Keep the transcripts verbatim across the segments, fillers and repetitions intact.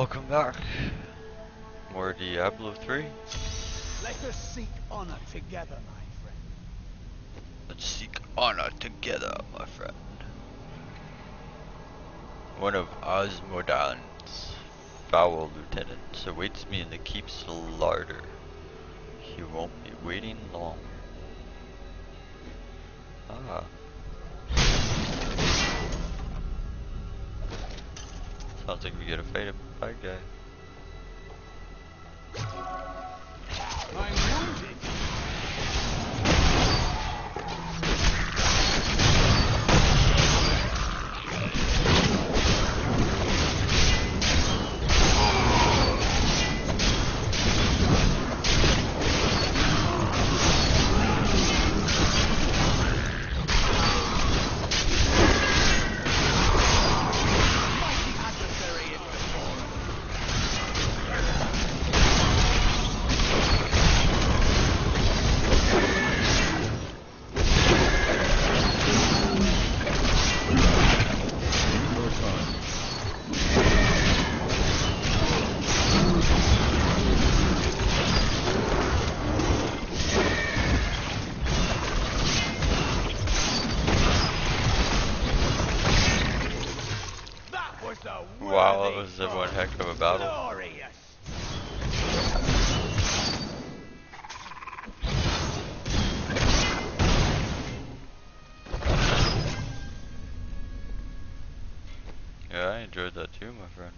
Welcome back. More Diablo three. Let us seek honor together, my friend. Let's seek honor together, my friend. One of Osmodan's foul lieutenants awaits me in the keep's larder. He won't be waiting long. Ah. Sounds like we get a fight a bad guy. I'm wounded. Wow, that was a one heck of a battle. Glorious. Yeah, I enjoyed that too, my friend.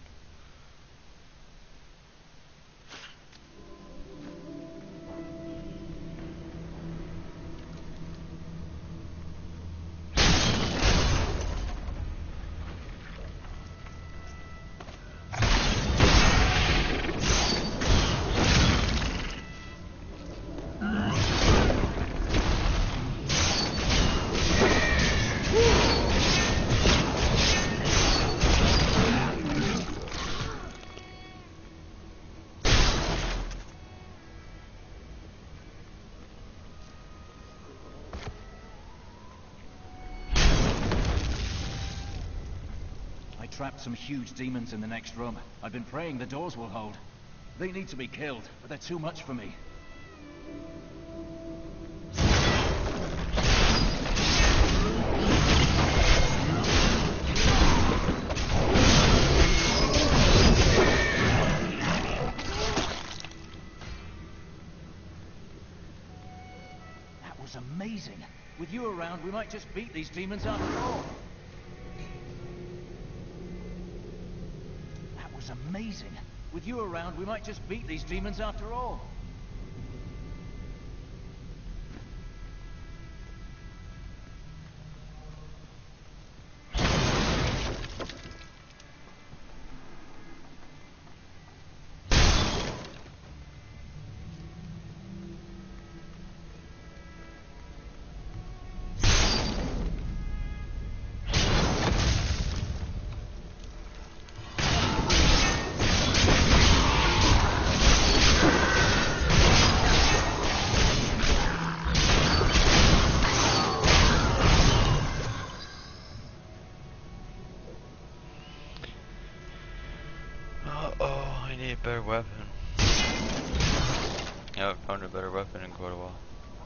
Trapped some huge demons in the next room. I've been praying the doors will hold. They need to be killed, but they're too much for me. That was amazing. With you around, we might just beat these demons after all. Amazing. With you around, we might just beat these demons after all. Oh, I need a better weapon. I haven't found a better weapon in quite a while.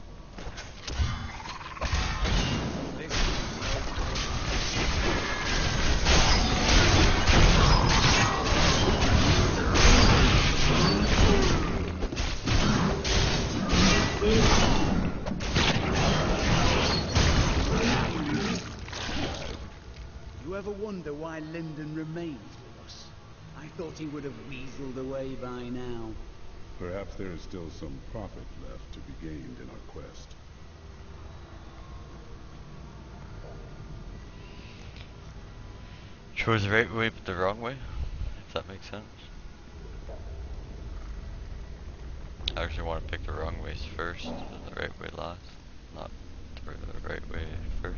You ever wonder why Lyndon remains with us? I thought he would have weaseled away by now. Perhaps there is still some profit left to be gained in our quest. Chose the right way but the wrong way, if that makes sense. I actually want to pick the wrong ways first and the right way last, not the right way first.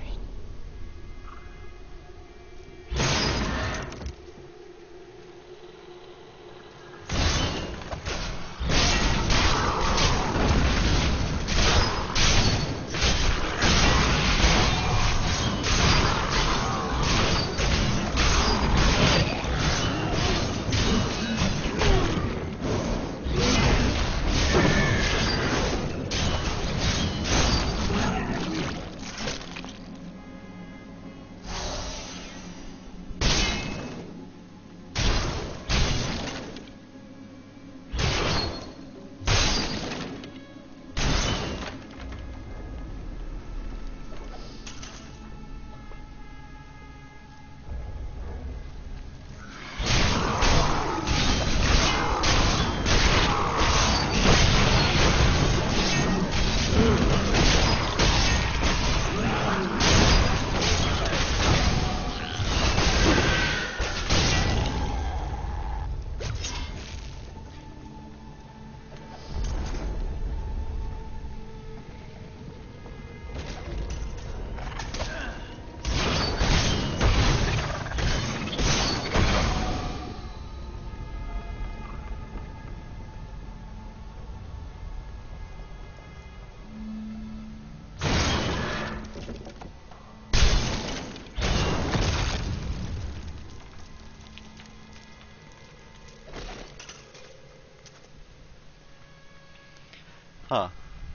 Huh.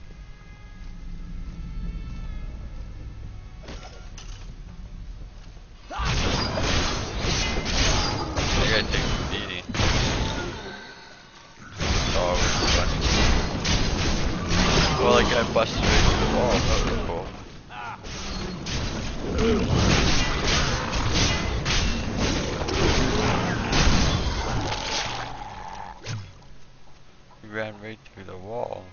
I gotta take a beating. Oh, we're running. Well, like I busted right through the wall. That was cool. He ran right through the wall.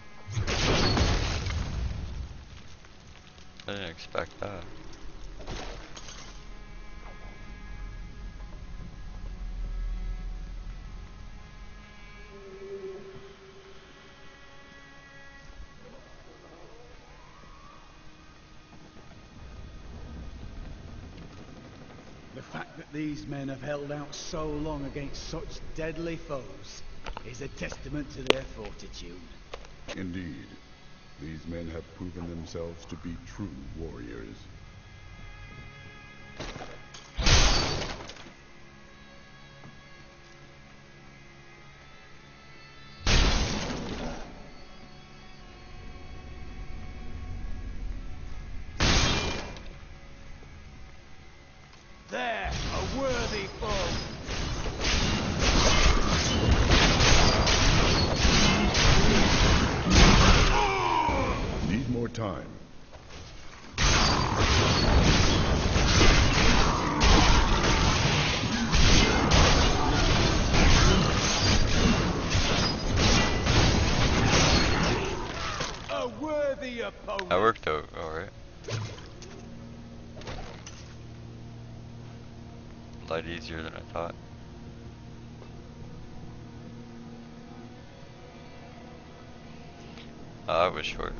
I didn't expect that. The fact that these men have held out so long against such deadly foes is a testament to their fortitude. Indeed. These men have proven themselves to be true warriors. There, a worthy foe. Need more time. A worthy opponent. That worked out alright. A lot easier than I thought. Ah, that was short.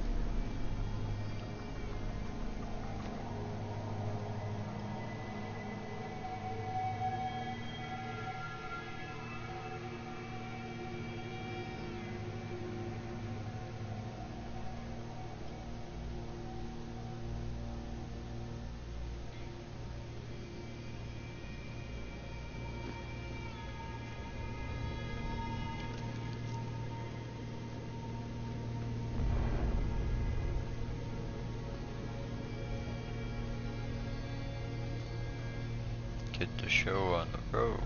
Get the show on the road.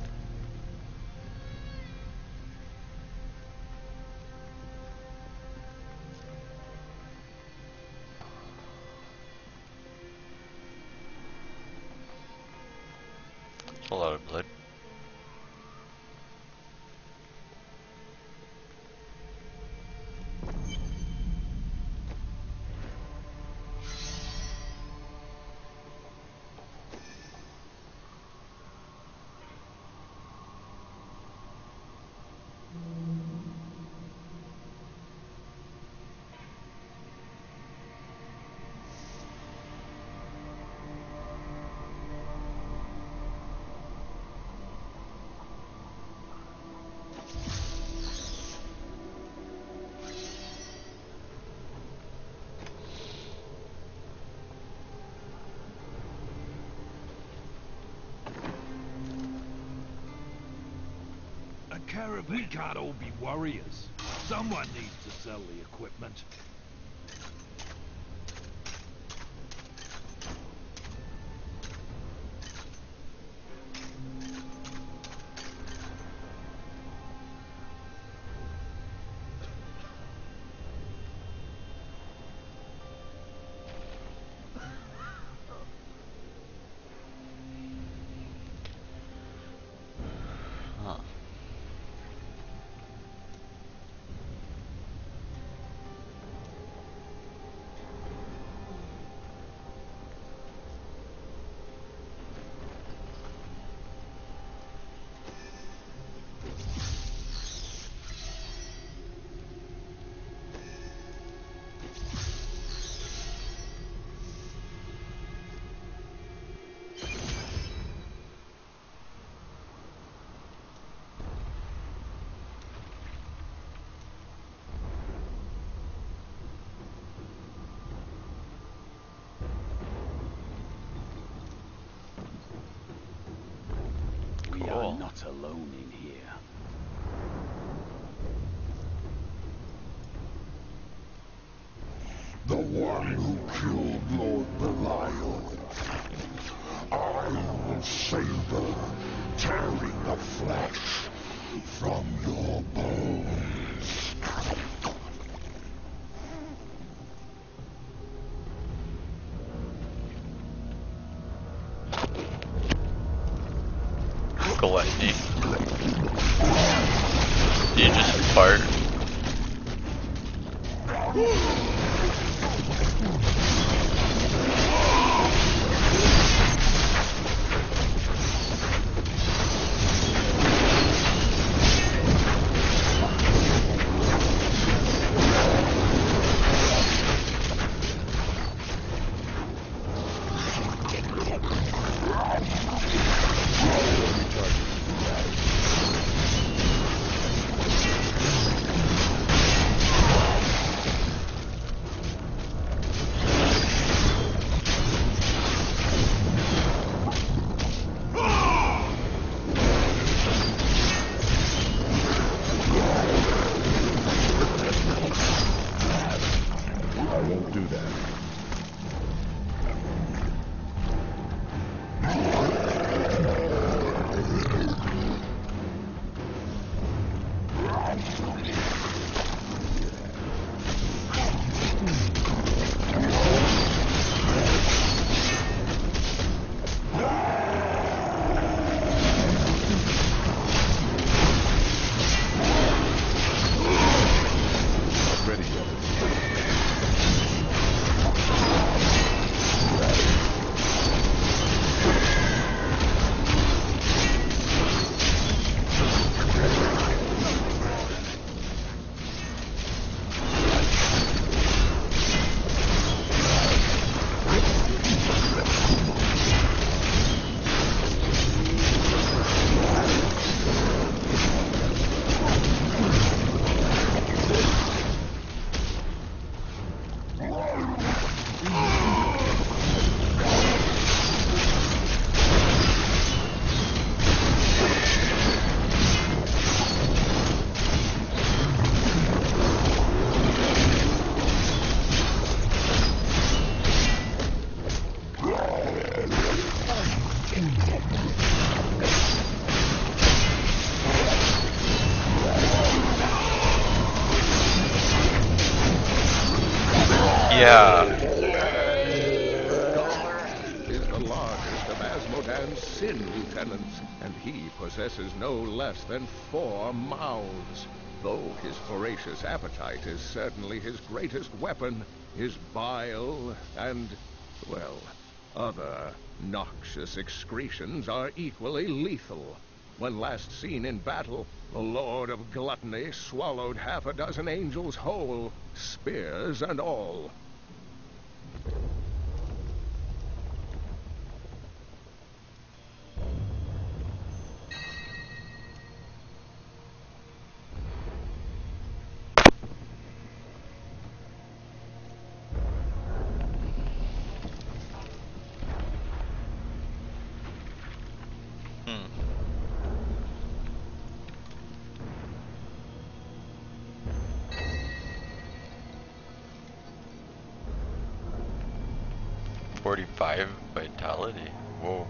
That's a lot of blood. Caravan. We can't all be warriors. Someone needs to sell the equipment. Huh. one who killed Lord Belial. I will savor tearing the flesh from your bones. Gluttony. Do you just fart? Yeah. Is the largest of Asmodan's sin lieutenants, and he possesses no less than four mouths. Though his voracious appetite is certainly his greatest weapon, his bile and, well, other noxious excretions are equally lethal. When last seen in battle, the Lord of Gluttony swallowed half a dozen angels whole, spears and all. forty-five vitality. Whoa.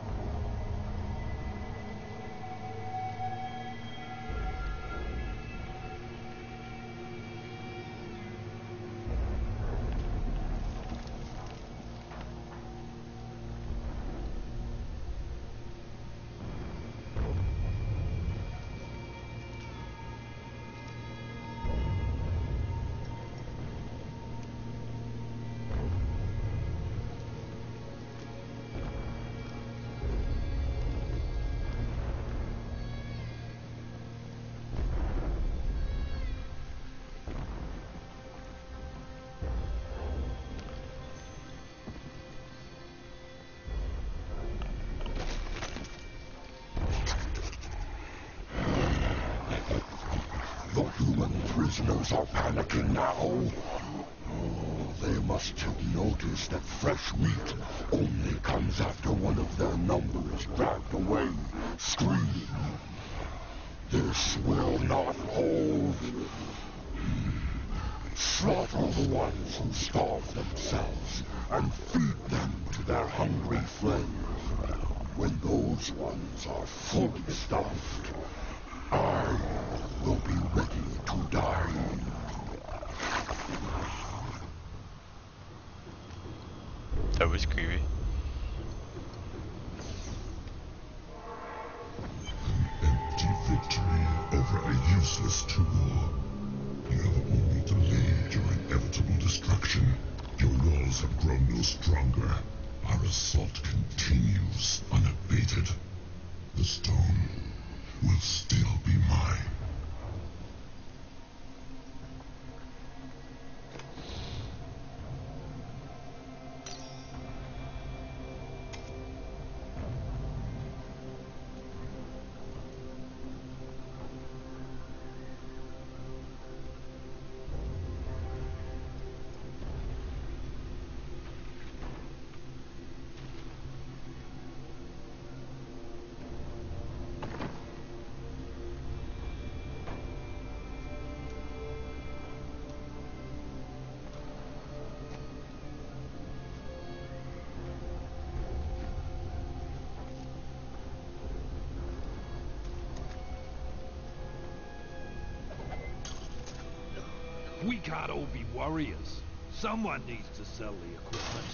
Prisoners are panicking now. Oh, they must have noticed that fresh meat only comes after one of their number is dragged away, screaming. This will not hold. Slaughter the ones who starve themselves, and feed them to their hungry flame. When those ones are fully stuffed, I will be ready to die. That was creepy. Empty victory over a useless tool. You have only delayed your inevitable destruction. Your walls have grown no stronger. Our assault continues unabated. The stone will still be mine. We can't all be warriors. Someone needs to sell the equipment.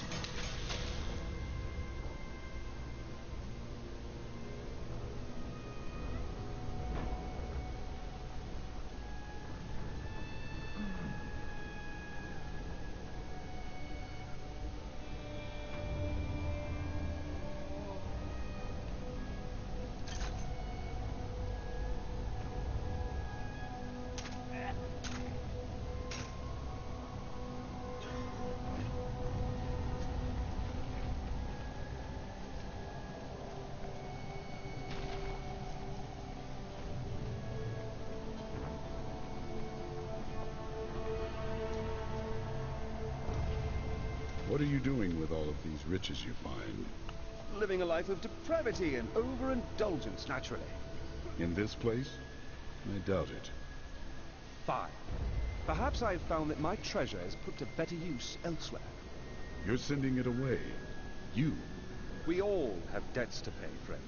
What are you doing with all of these riches you find? Living a life of depravity and overindulgence, naturally. In this place? I doubt it. Fine. Perhaps I've found that my treasure is put to better use elsewhere. You're sending it away. You. We all have debts to pay, friend.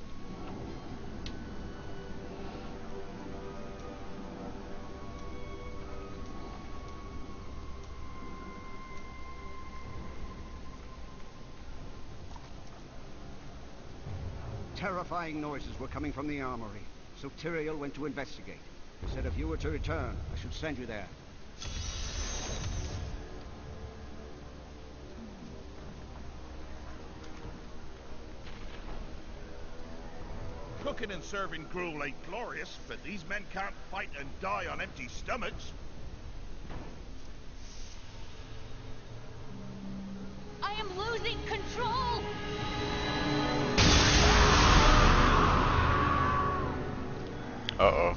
Terrifying noises were coming from the armory, so Tyrael went to investigate. He said if you were to return, I should send you there. Cooking and serving gruel ain't glorious, but these men can't fight and die on empty stomachs. I am losing control! Uh-oh.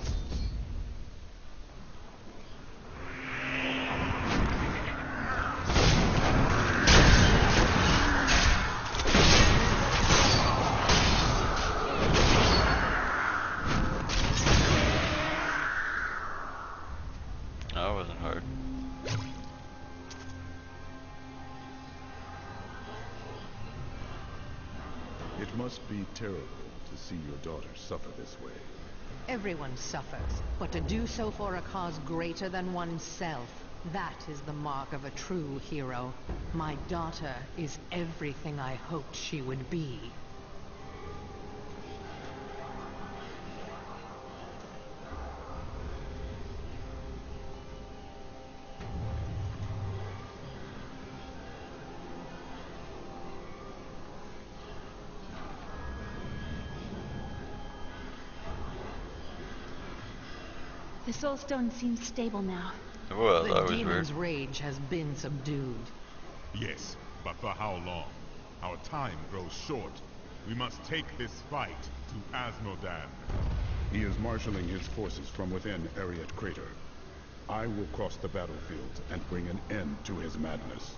That wasn't hard. It must be terrible to see your daughter suffer this way. Everyone suffers, but to do so for a cause greater than oneself, that is the mark of a true hero. My daughter is everything I hoped she would be. The Soul Stone seems stable now. Well, the that was demon's weird. rage has been subdued. Yes, but for how long? Our time grows short. We must take this fight to Asmodan. He is marshaling his forces from within Ariat Crater. I will cross the battlefield and bring an end to his madness.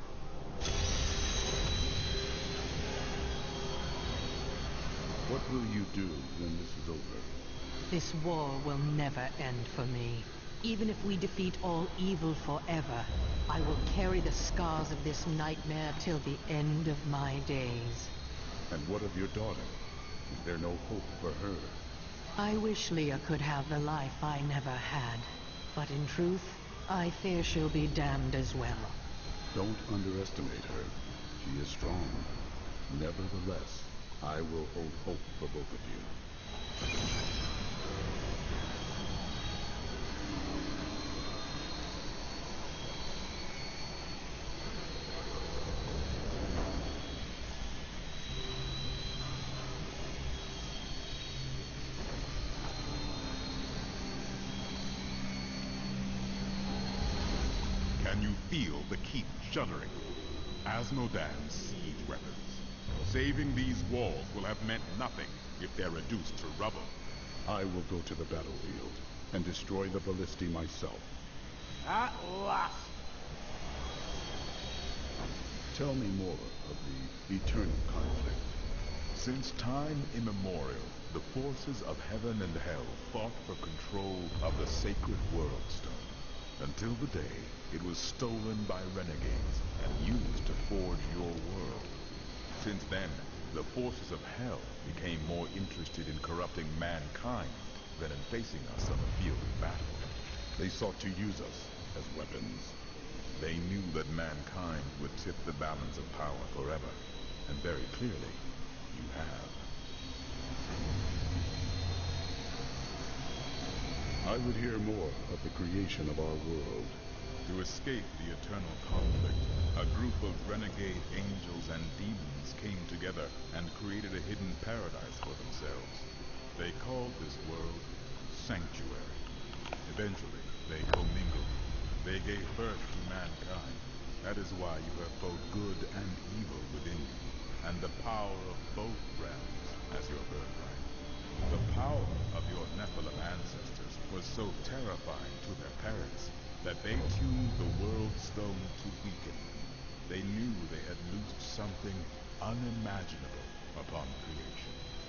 What will you do when this is over? This war will never end for me. Even if we defeat all evil forever, I will carry the scars of this nightmare till the end of my days. And what of your daughter? Is there no hope for her? I wish Leah could have the life I never had. But in truth, I fear she'll be damned as well. Don't underestimate her. She is strong. Nevertheless, I will hold hope for both of you. Can you feel the keep shuddering? Asmodan's siege weapons. Saving these walls will have meant nothing if they're reduced to rubble. I will go to the battlefield and destroy the ballistae myself. At last! Tell me more of the eternal conflict. Since time immemorial, the forces of heaven and hell fought for control of the sacred World Stone, until the day it was stolen by renegades and used to forge your world. Since then, the forces of hell became more interested in corrupting mankind than in facing us on the field of battle. They sought to use us as weapons. They knew that mankind would tip the balance of power forever, and very clearly, you have. I would hear more of the creation of our world. To escape the eternal conflict, a group of renegade angels and demons came together and created a hidden paradise for themselves. They called this world Sanctuary. Eventually, they commingled. They gave birth to mankind. That is why you have both good and evil within you, and the power of both realms as your birthright. The power of your Nephilim ancestors was so terrifying to their parents that they tuned the World Stone to weaken. They knew they had loosed something unimaginable upon creation.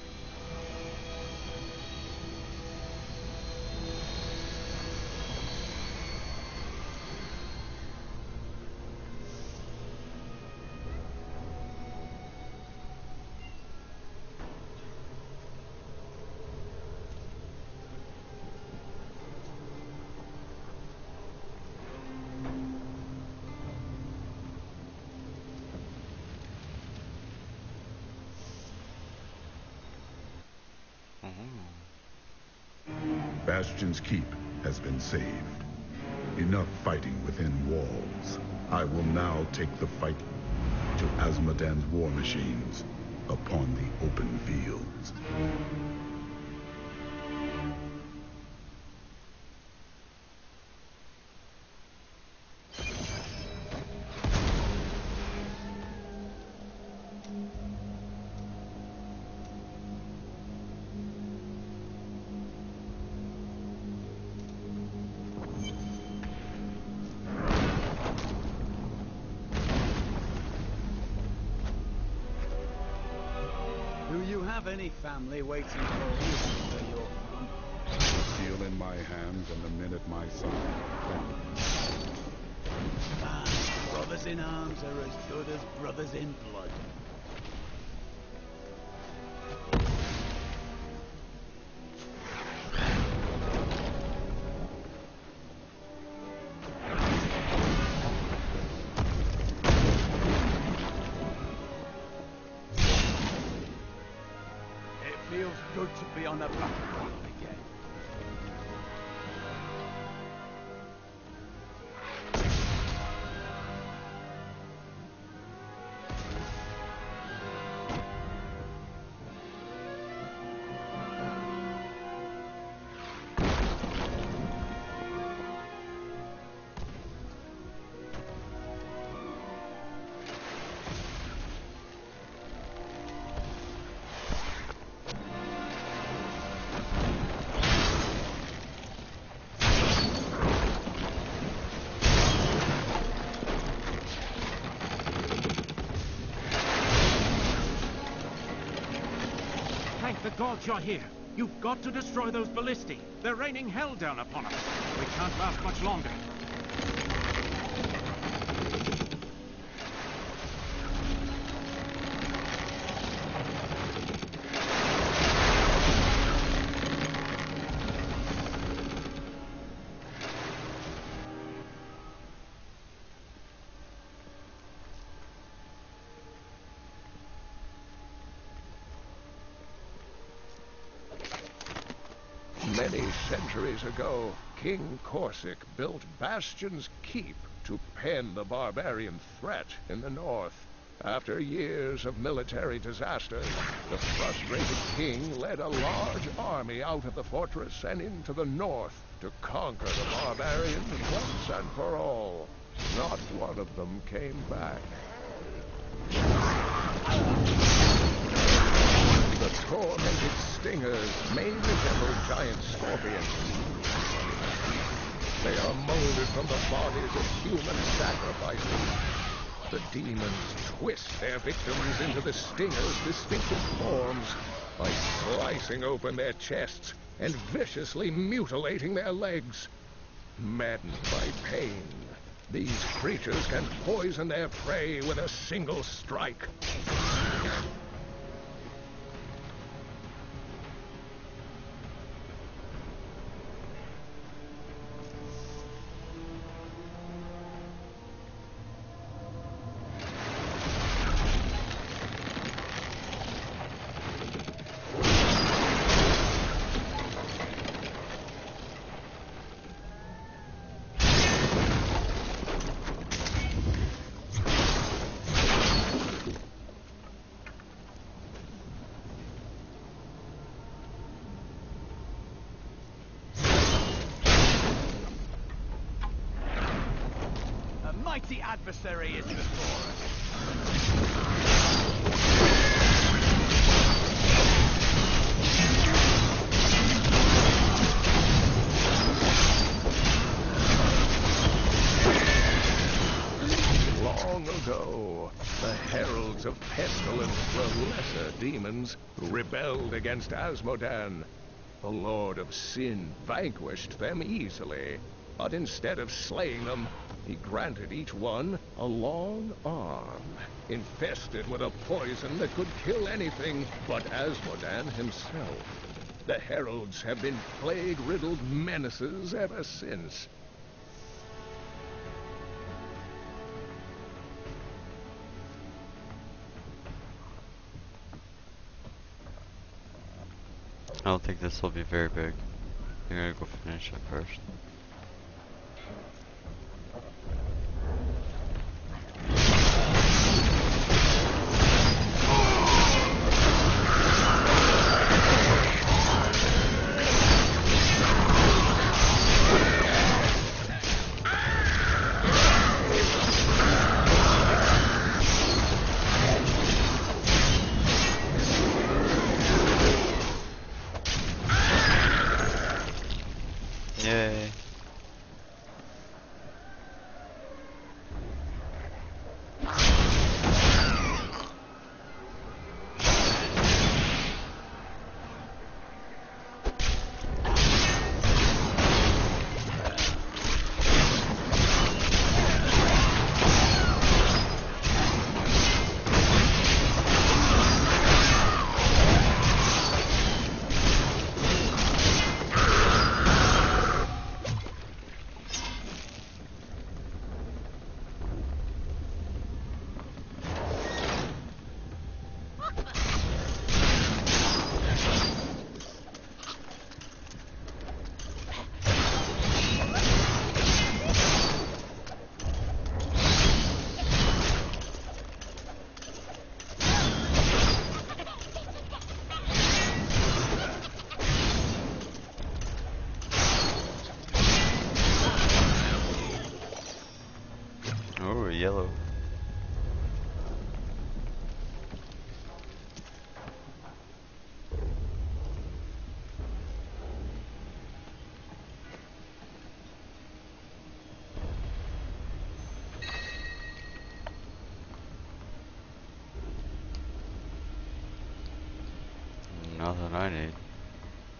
Bastion's keep has been saved. Enough fighting within walls. I will now take the fight to Asmodan's war machines upon the open fields. Do you have any family waiting for you where you're from? Steel in my hand and the men at my side. Ah, brothers in arms are as good as brothers in blood. Feels good to be on the battlefield again. Thank the gods you're here. You've got to destroy those ballistae. They're raining hell down upon us. We can't last much longer. Many centuries ago, King Corsic built Bastion's Keep to pen the barbarian threat in the north. After years of military disaster, the frustrated king led a large army out of the fortress and into the north to conquer the barbarians once and for all. Not one of them came back. The tormented stingers may resemble giant scorpions. They are molded from the bodies of human sacrifices. The demons twist their victims into the stingers' distinctive forms by slicing open their chests and viciously mutilating their legs. Maddened by pain, these creatures can poison their prey with a single strike. Mighty adversary is before us. Long ago, the heralds of pestilence were lesser demons who rebelled against Asmodan. The Lord of Sin vanquished them easily, but instead of slaying them, he granted each one a long arm, infested with a poison that could kill anything but Asmodan himself. The heralds have been plague-riddled menaces ever since. I don't think this will be very big. I'm gonna go finish it first. Yay. Oh, yellow. Nothing I need.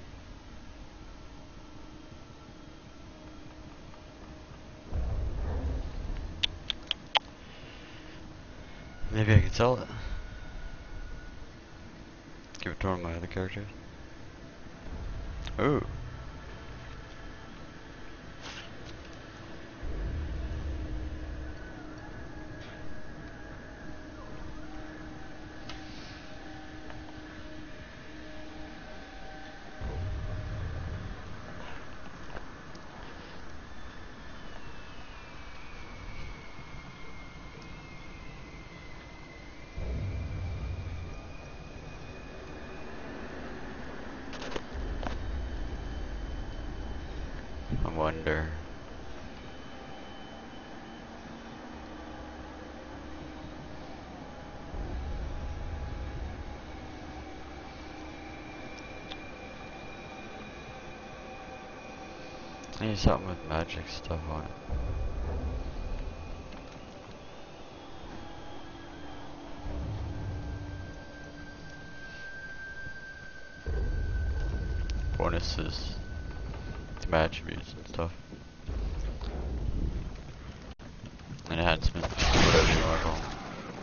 Maybe I can sell it. Give it to one of my other characters. Ooh. I wonder. I need something with magic stuff on it. Bonuses to my attributes and stuff. Enhancements, whatever you want to call them.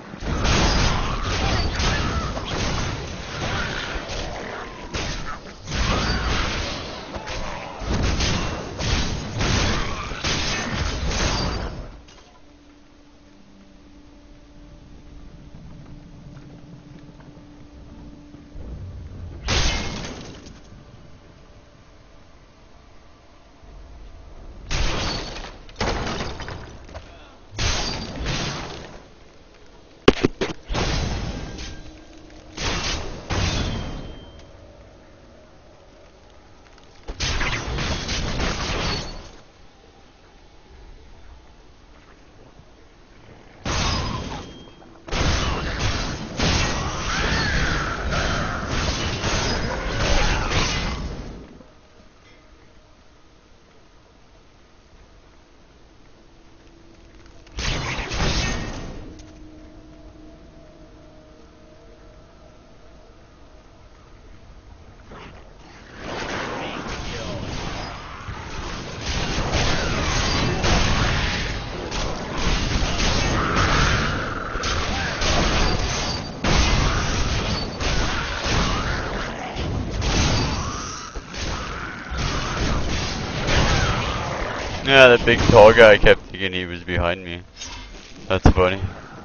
Yeah, that big tall guy kept thinking he was behind me. That's funny.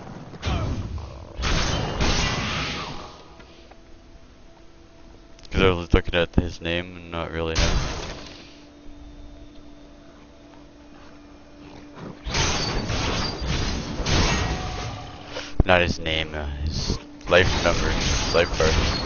Because I was looking at his name and not really him. Not his name, uh, his life number, his life card.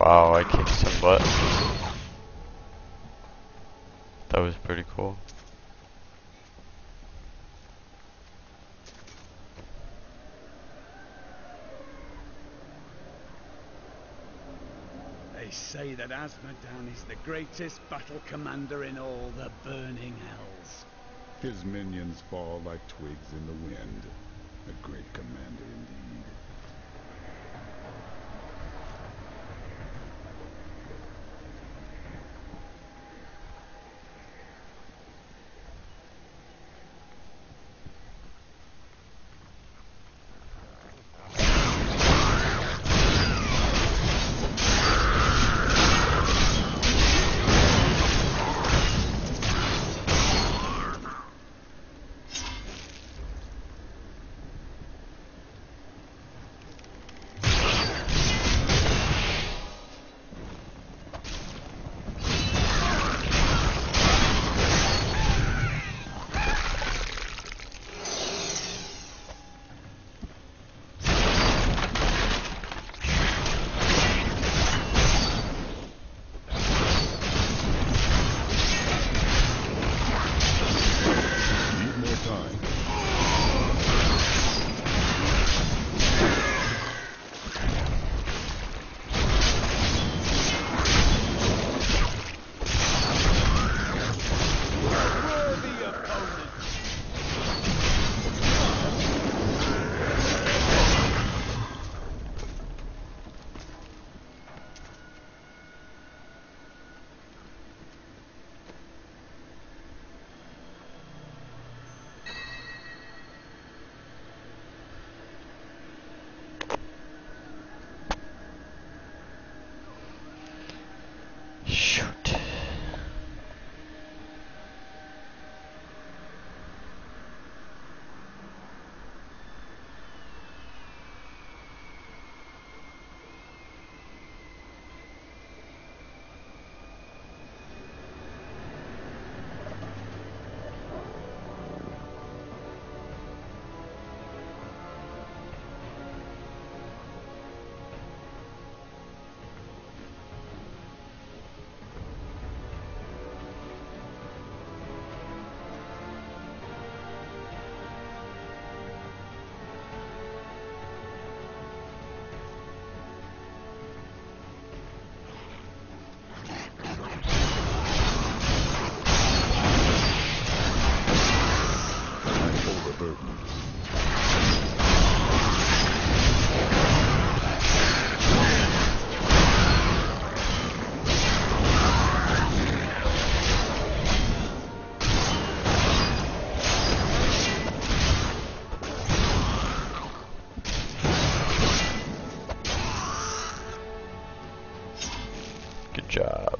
Wow, I kicked some butt. That was pretty cool. They say that Azmodan is the greatest battle commander in all the burning hells. His minions fall like twigs in the wind. A great commander indeed. Shoot. Good job.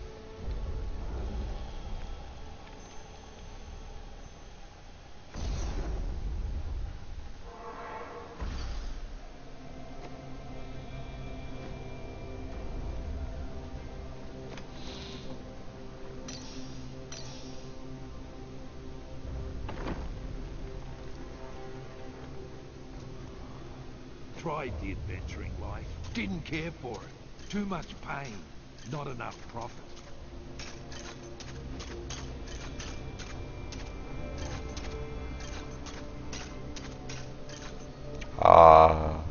Tried the adventuring life. Didn't care for it. Too much pain. Not enough profit. Ah.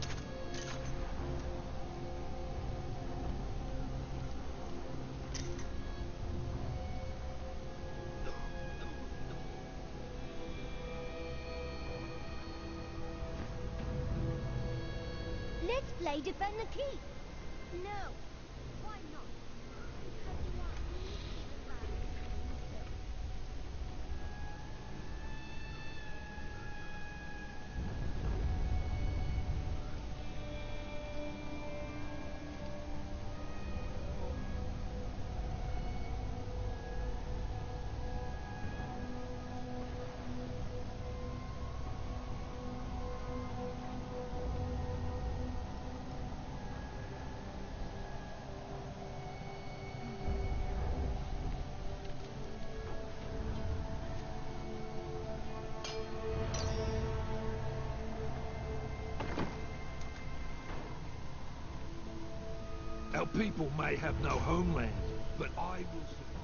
Let's play defend the keep. No. Why not? Because you want me to defend the keep. people may have no homeland, but I will survive.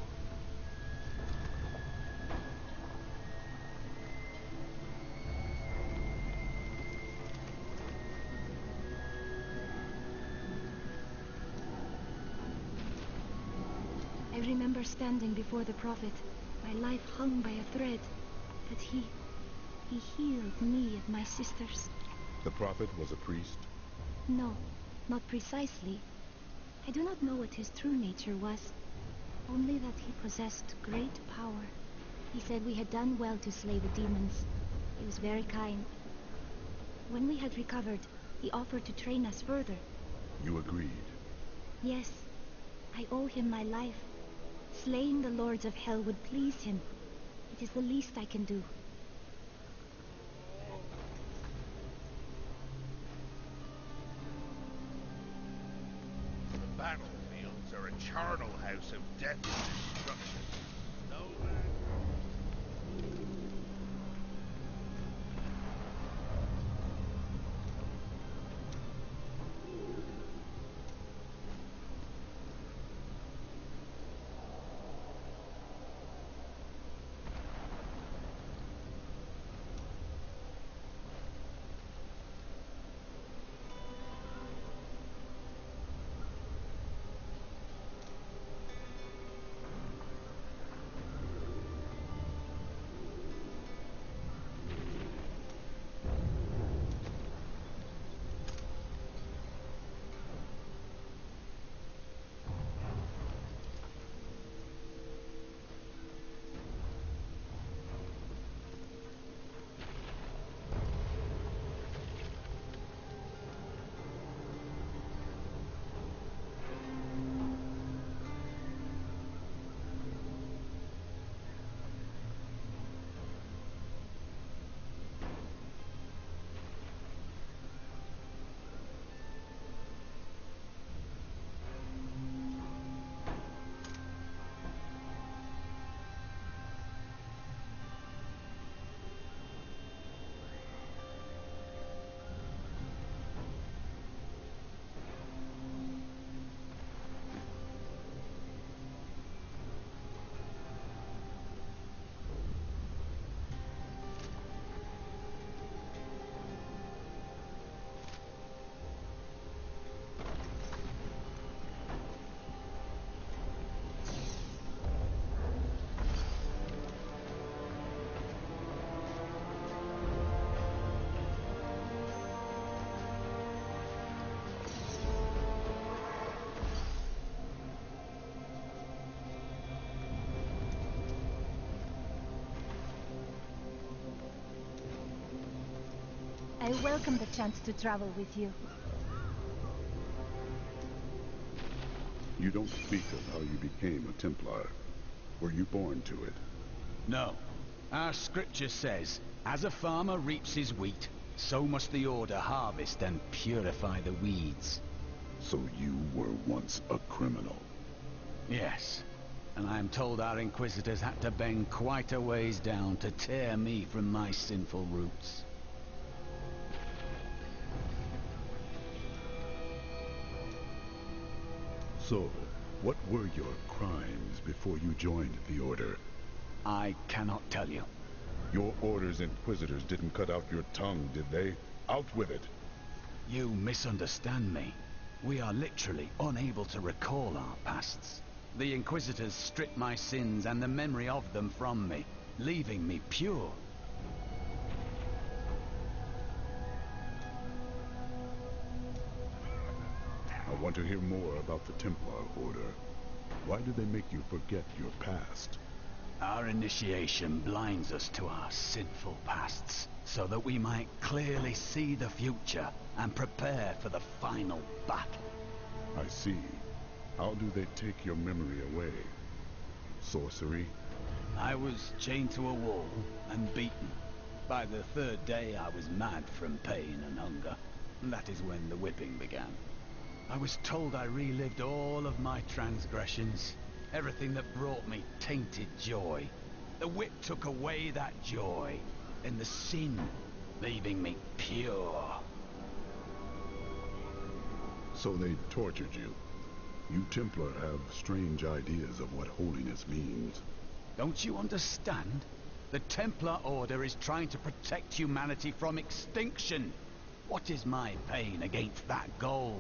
I remember standing before the Prophet, my life hung by a thread, but he... he healed me and my sisters. The Prophet was a priest? No, not precisely. I do not know what his true nature was, only that he possessed great power. He said we had done well to slay the demons. He was very kind. When we had recovered, he offered to train us further. You agreed? Yes, I owe him my life. Slaying the lords of hell would please him. It is the least I can do. The battlefields are a charnel house of death and destruction. No man... I welcome the chance to travel with you. You don't speak of how you became a Templar. Were you born to it? No. Our scripture says, as a farmer reaps his wheat, so must the Order harvest and purify the weeds. So you were once a criminal? Yes. And I am told our Inquisitors had to bend quite a ways down to tear me from my sinful roots. So, what were your crimes before you joined the Order? I cannot tell you. Your Order's Inquisitors didn't cut out your tongue, did they? Out with it! You misunderstand me. We are literally unable to recall our pasts. The Inquisitors stripped my sins and the memory of them from me, leaving me pure. I want to hear more about the Templar Order. Why do they make you forget your past? Our initiation blinds us to our sinful pasts, so that we might clearly see the future and prepare for the final battle. I see. How do they take your memory away? Sorcery? I was chained to a wall and beaten. By the third day I was mad from pain and hunger. That is when the whipping began. I was told I relived all of my transgressions, everything that brought me tainted joy. The whip took away that joy, and the sin, leaving me pure. So they tortured you? You Templar have strange ideas of what holiness means. Don't you understand? The Templar Order is trying to protect humanity from extinction. What is my pain against that goal?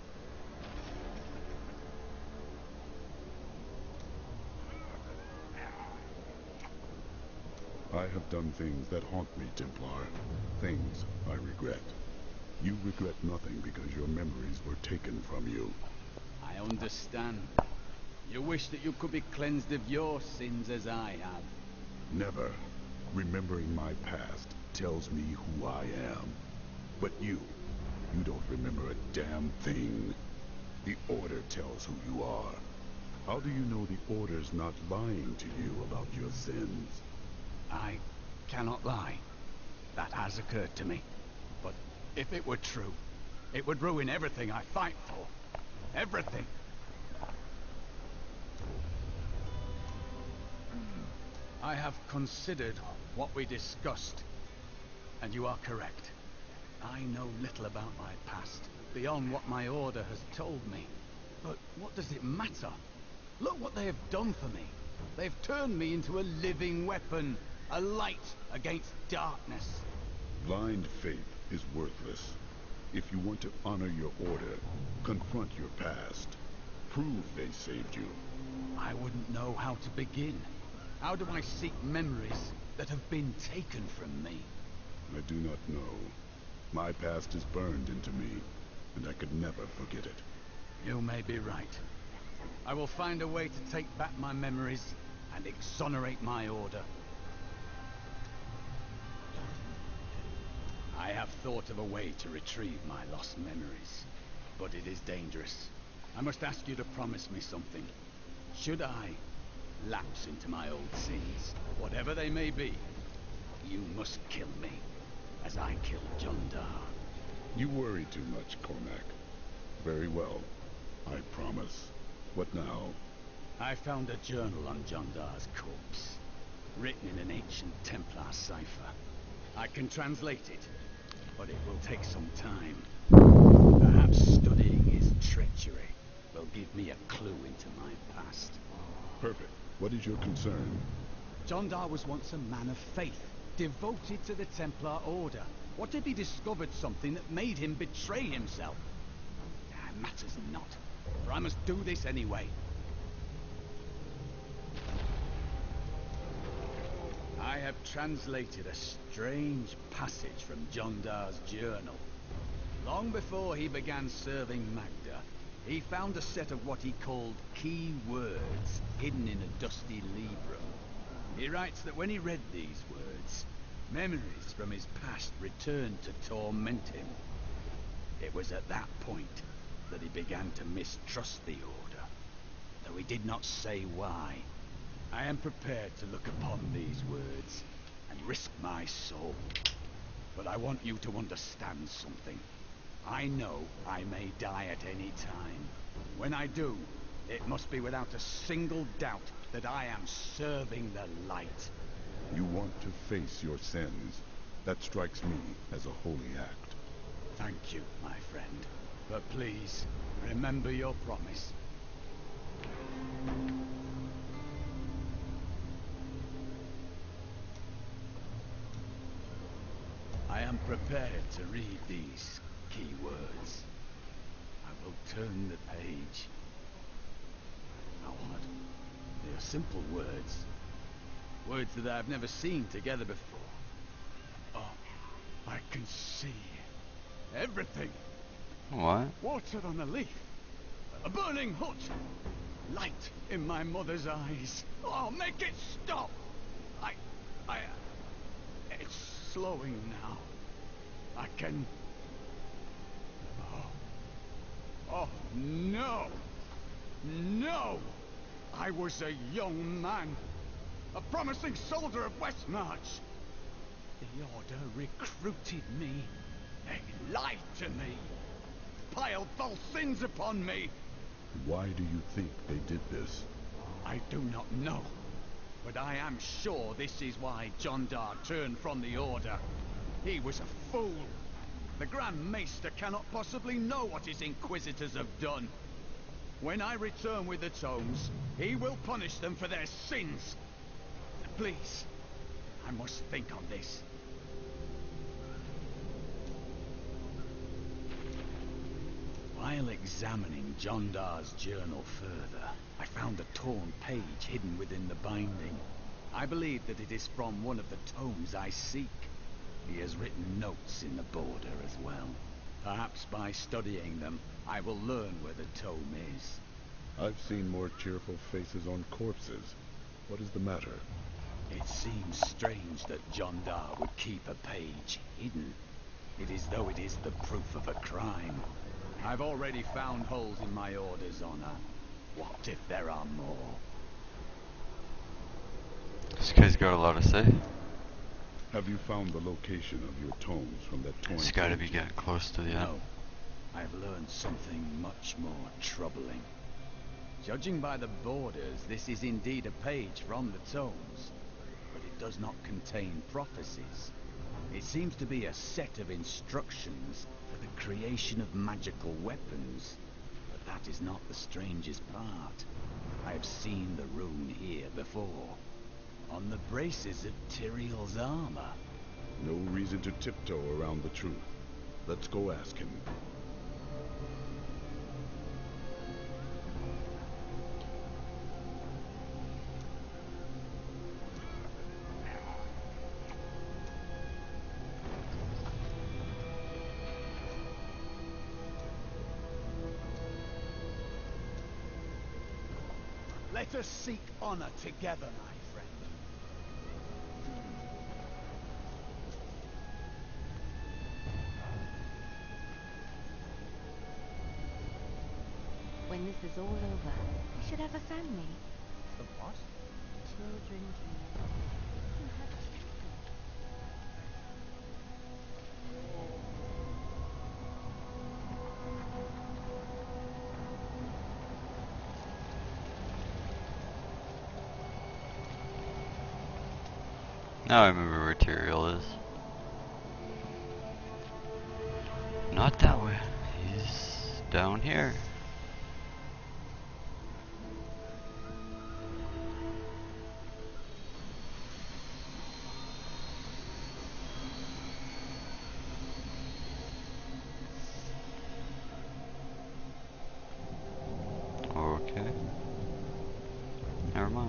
I have done things that haunt me, Templar. Things I regret. You regret nothing because your memories were taken from you. I understand. You wish that you could be cleansed of your sins as I have. Never. Remembering my past tells me who I am. But you, you don't remember a damn thing. The Order tells who you are. How do you know the Order's not lying to you about your sins? I cannot lie. That has occurred to me. But if it were true, it would ruin everything I fight for. Everything. I have considered what we discussed, and you are correct. I know little about my past, beyond what my Order has told me. But what does it matter? Look what they have done for me. They've turned me into a living weapon, a light against darkness. Blind faith is worthless. If you want to honor your Order, confront your past. Prove they saved you. I wouldn't know how to begin. How do I seek memories that have been taken from me? I do not know. My past is burned into me, and I could never forget it. You may be right. I will find a way to take back my memories and exonerate my Order. I have thought of a way to retrieve my lost memories, but it is dangerous. I must ask you to promise me something. Should I lapse into my old sins, whatever they may be, you must kill me, as I killed Jondar. You worry too much, Cormac. Very well. I promise. What now? I found a journal on Jondar's corpse, written in an ancient Templar cipher. I can translate it, but it will take some time. Perhaps studying his treachery will give me a clue into my past. Perfect. What is your concern? Jondar was once a man of faith, devoted to the Templar Order. What if he discovered something that made him betray himself? It matters not, for I must do this anyway. I have translated a strange passage from Jondar's journal. Long before he began serving Magda, he found a set of what he called key words hidden in a dusty librum. He writes that when he read these words, memories from his past returned to torment him. It was at that point that he began to mistrust the Order, though he did not say why. I am prepared to look upon these words and risk my soul. But I want you to understand something. I know I may die at any time. When I do, it must be without a single doubt that I am serving the light. You want to face your sins. That strikes me as a holy act. Thank you, my friend. But please, remember your promise. I am prepared to read these key words. I will turn the page. How odd. They are simple words. Words that I have never seen together before. Oh, I can see everything. What? Water on a leaf. A burning hut. Light in my mother's eyes. Oh, make it stop! I... I... It's slowing now. I can... Oh. Oh, no! No! I was a young man. A promising soldier of Westmarch. The Order recruited me. They lied to me. Piled false sins upon me. Why do you think they did this? I do not know. But I am sure this is why Jondar turned from the Order. He was a fool. The Grand Maester cannot possibly know what his Inquisitors have done. When I return with the tomes, he will punish them for their sins. Please, I must think on this. While examining Jondar's journal further, I found a torn page hidden within the binding. I believe that it is from one of the tomes I seek. He has written notes in the border as well. Perhaps by studying them, I will learn where the tome is. I've seen more cheerful faces on corpses. What is the matter? It seems strange that Jondar would keep a page hidden. It is though it is the proof of a crime. I've already found holes in my order's honor. What if there are more? This guy's got a lot to say. Have you found the location of your tomes from that torn It's gotta page? be getting close to the end. No. I've learned something much more troubling. Judging by the borders, this is indeed a page from the tomes, but it does not contain prophecies. It seems to be a set of instructions for the creation of magical weapons, but that is not the strangest part. I have seen the rune here before, on the braces of Tyrael's armor. No reason to tiptoe around the truth. Let's go ask him. Let us seek honor together, my friend. When this is all over, we should have a family. The what? Children, dear. You have children. Now I remember where Tyrael is. Not that way. He's down here. Okay. Never mind.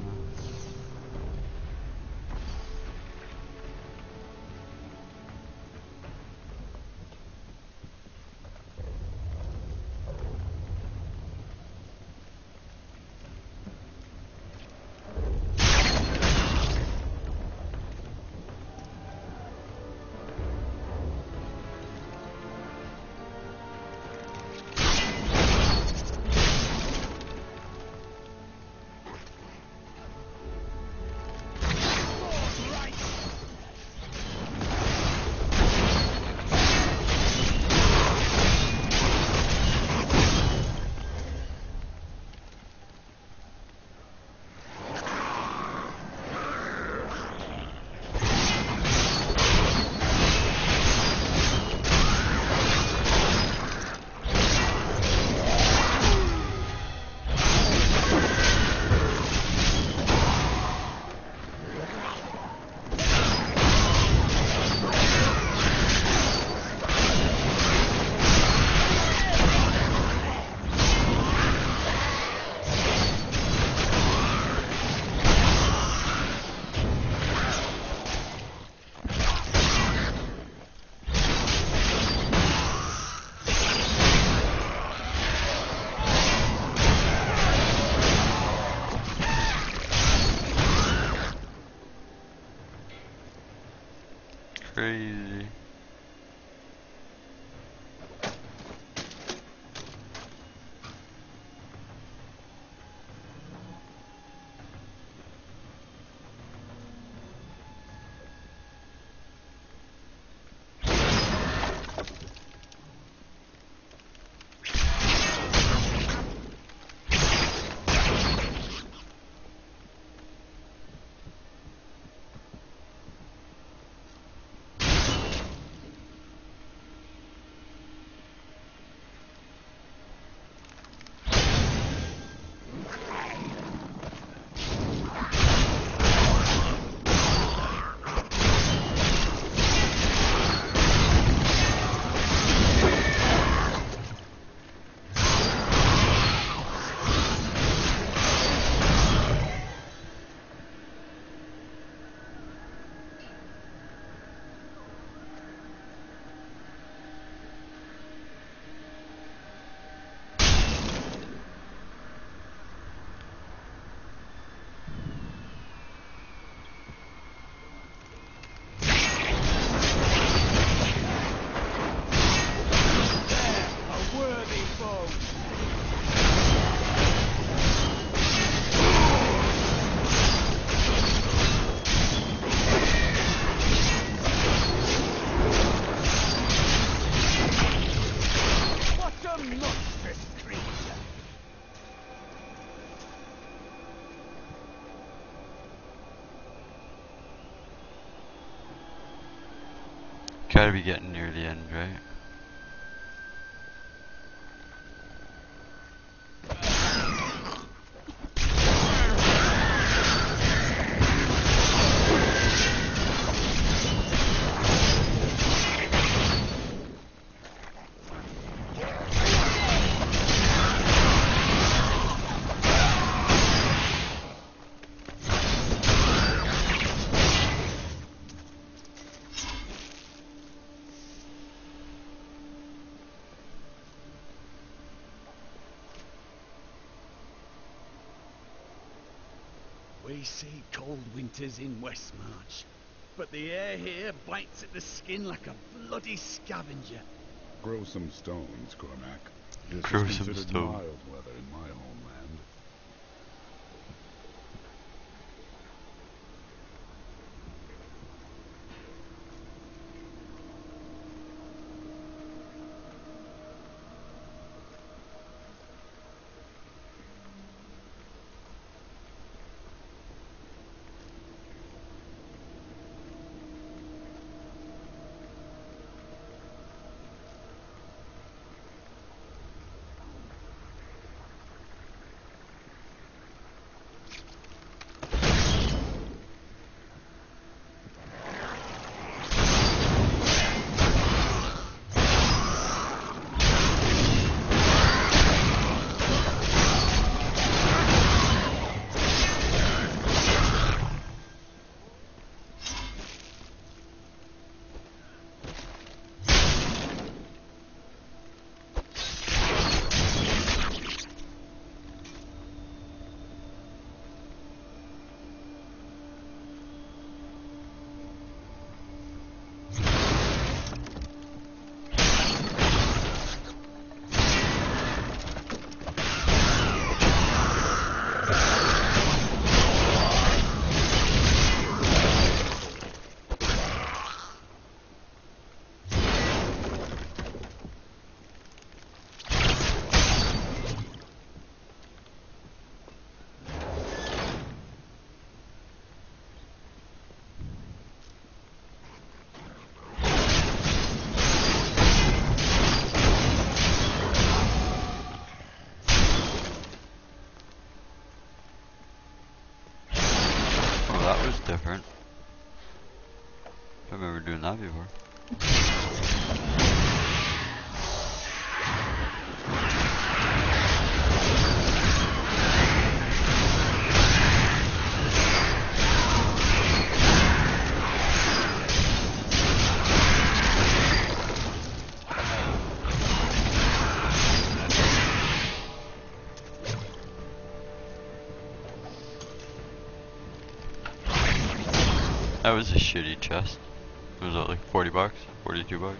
Gotta be getting near the end, right? We see cold winters in Westmarch, but the air here bites at the skin like a bloody scavenger. Grow some stones, Cormac. This Grow is some considered stones. mild weather in my homeland. That was different. I remember doing that before. That was a shitty chest. Was that like forty bucks? forty-two bucks?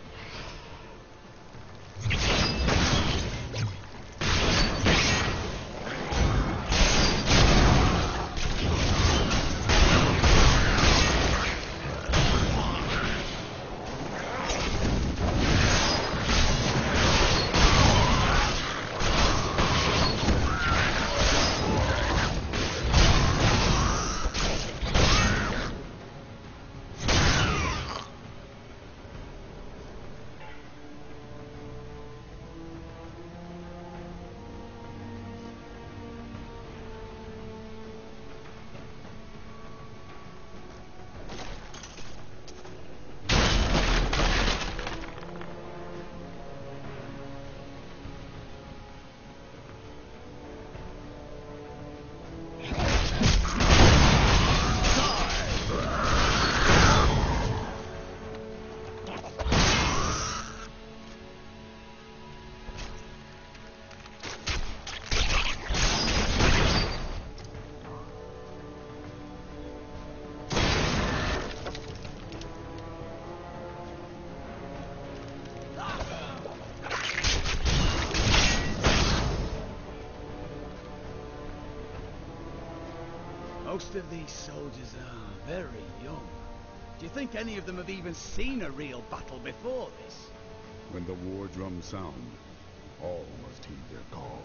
Most of these soldiers are very young. Do you think any of them have even seen a real battle before this? When the war drums sound, all must heed their call.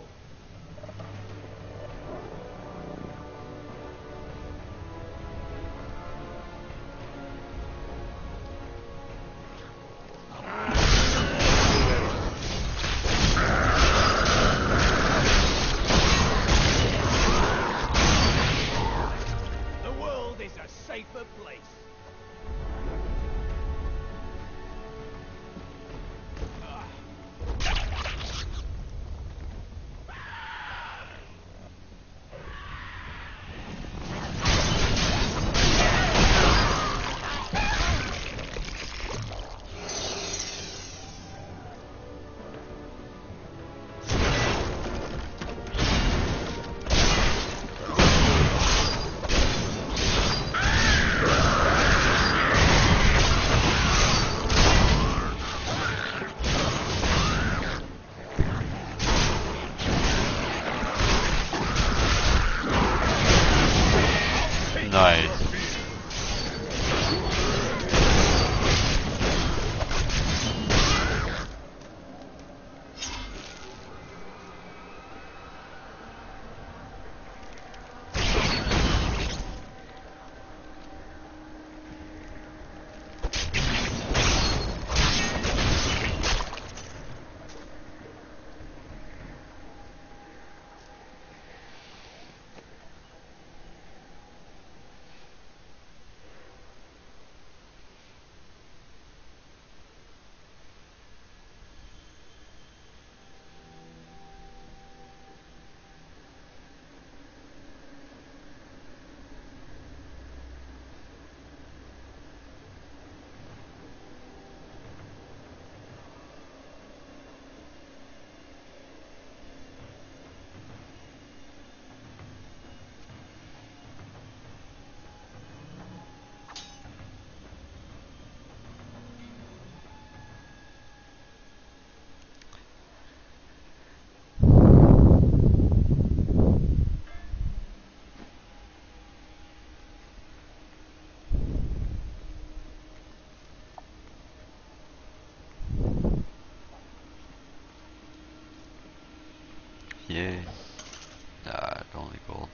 Yay. Nah, only gold.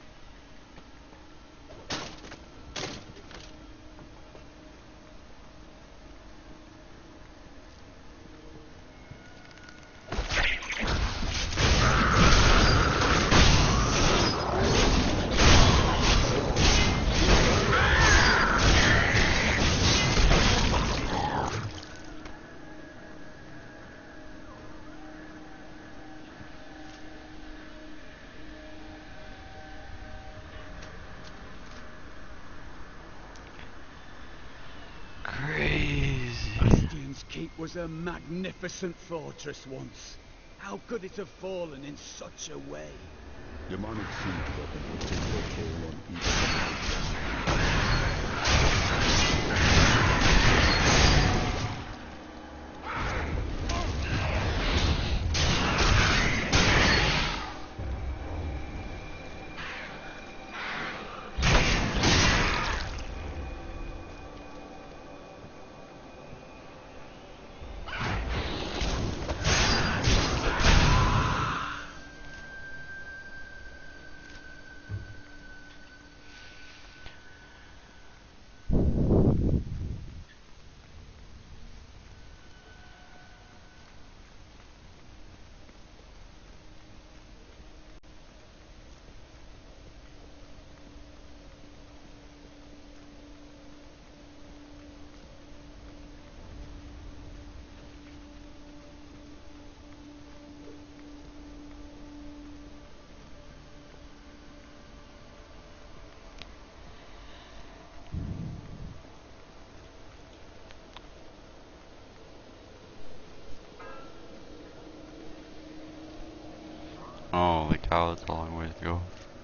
Bastion's Keep was a magnificent fortress once. How could it have fallen in such a way? Demonic siege weapon will take their toll on each side. Holy cow, that's a long way to go.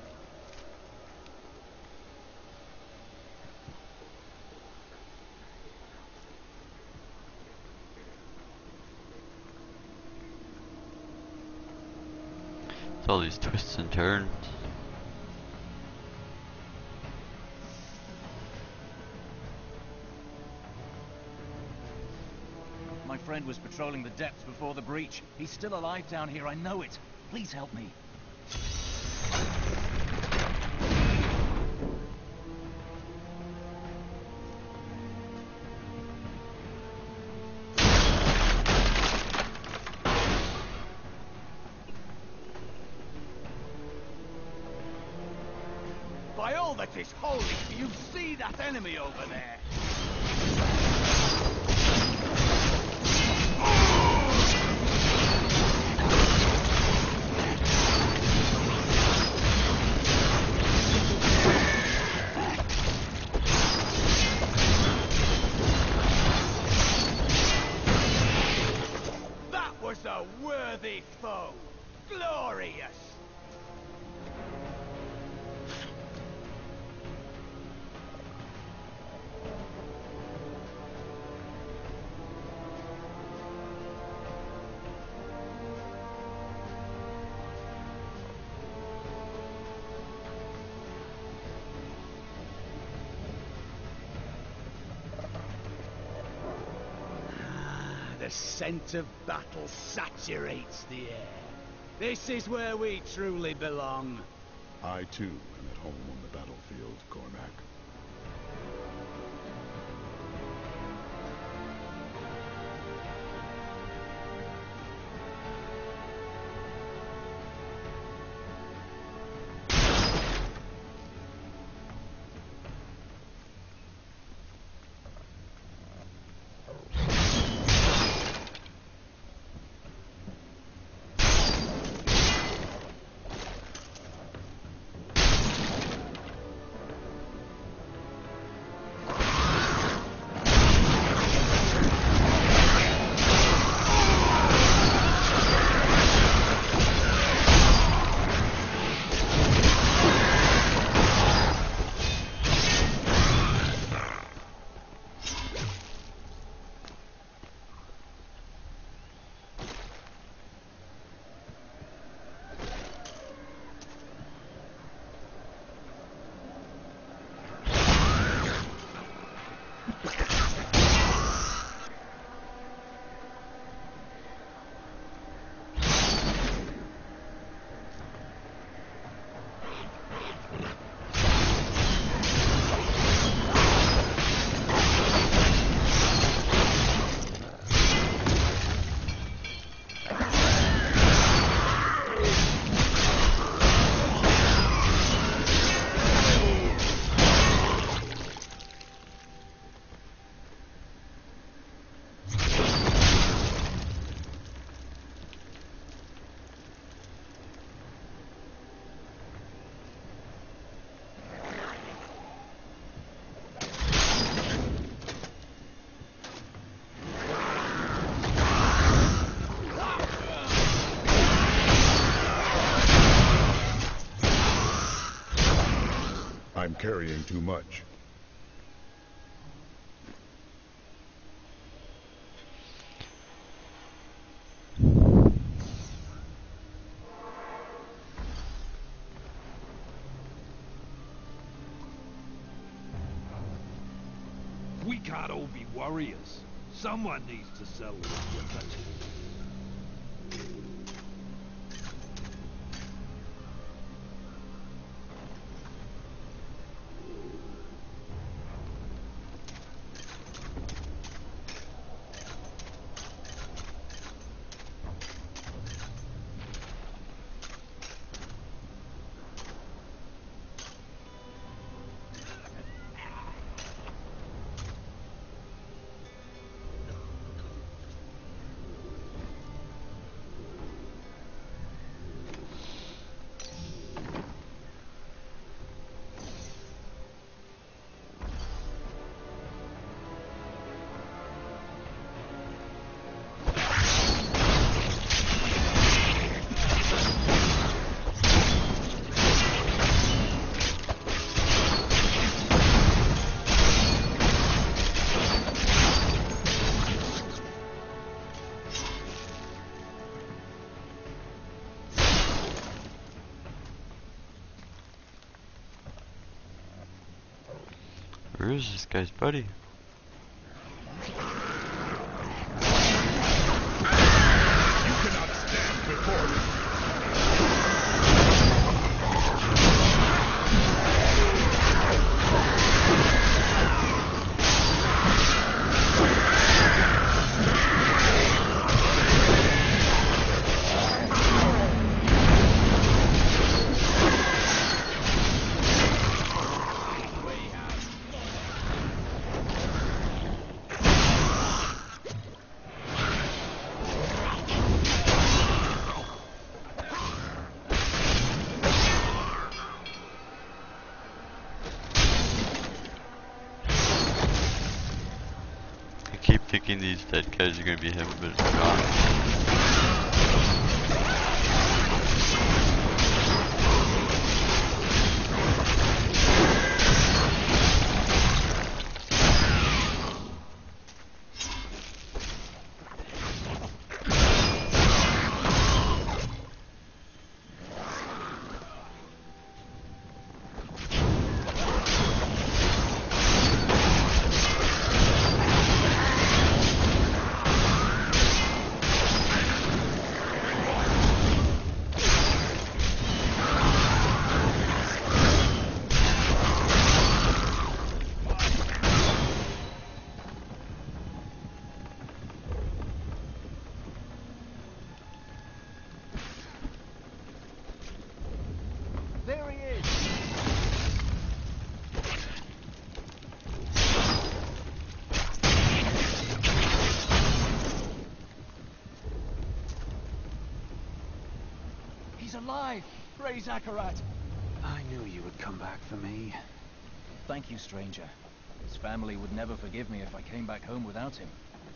It's all these twists and turns. My friend was patrolling the depths before the breach. He's still alive down here, I know it. Please help me. By all that is holy, do you see that enemy over there? That was a worthy foe. Glorious. The scent of battle saturates the air. This is where we truly belong. I too am at home on the battlefield, Cormac. I'm carrying too much. We can't all be warriors. Someone needs to sell this weapon. Where is this guy's buddy? You cannot stand before me. I keep thinking these dead guys are gonna be him, but it's not. There he is! He's alive! Praise Akarat! I knew you would come back for me. Thank you, stranger. His family would never forgive me if I came back home without him.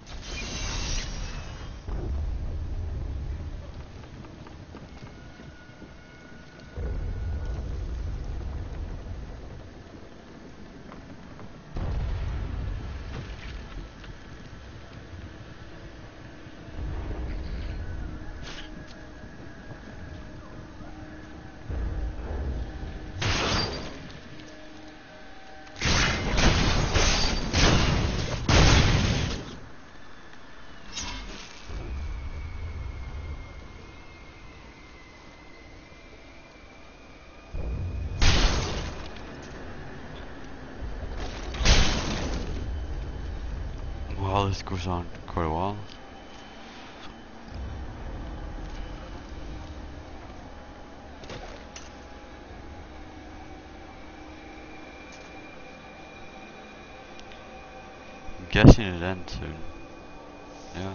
Wow, this goes on quite a while. I'm guessing it ends soon. Yeah.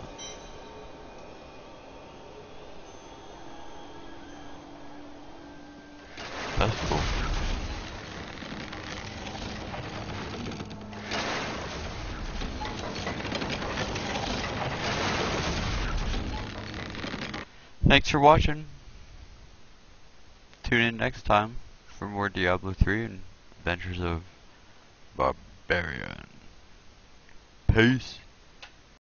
That's cool. Thanks for watching. Tune in next time for more Diablo three and Adventures of Barbarian. Peace.